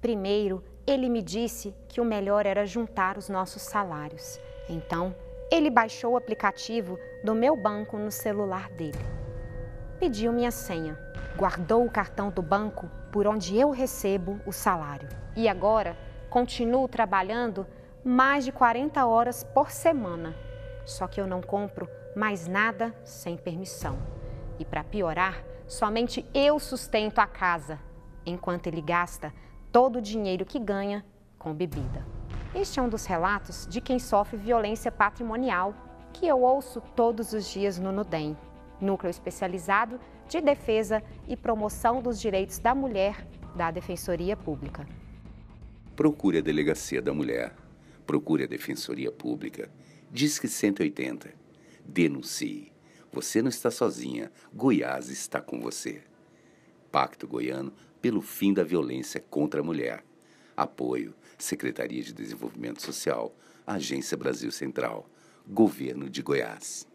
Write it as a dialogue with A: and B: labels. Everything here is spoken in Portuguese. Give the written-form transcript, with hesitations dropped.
A: Primeiro, ele me disse que o melhor era juntar os nossos salários. Então, ele baixou o aplicativo do meu banco no celular dele. Pediu minha senha, guardou o cartão do banco por onde eu recebo o salário. E agora, continuo trabalhando mais de 40 horas por semana. Só que eu não compro mais nada sem permissão. E para piorar, somente eu sustento a casa, enquanto ele gasta todo o dinheiro que ganha com bebida. Este é um dos relatos de quem sofre violência patrimonial, que eu ouço todos os dias no NUDEM, Núcleo Especializado de Defesa e Promoção dos Direitos da Mulher da Defensoria Pública.
B: Procure a Delegacia da Mulher. Procure a Defensoria Pública. Disque 180. Denuncie. Você não está sozinha. Goiás está com você. Pacto Goiano pelo fim da violência contra a mulher. Apoio: Secretaria de Desenvolvimento Social, Agência Brasil Central, Governo de Goiás.